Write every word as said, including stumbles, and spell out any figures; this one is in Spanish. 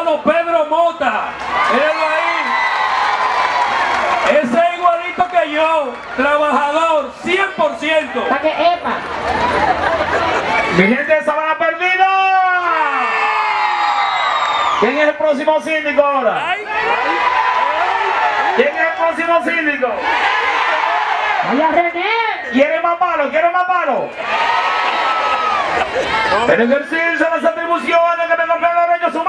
llamado Pedro Mota. Mírenlo ahí. Ese es igualito que yo, trabajador, cien por ciento. Para que epa. Mi gente de Sabana Perdida. ¿Quién es el próximo síndico ahora? ¿Quién es el próximo síndico? ¡Oye, René! ¿Quiere más palo? ¿Quiere más palo? En ejercicio de las atribuciones que me confían los reyes humanos.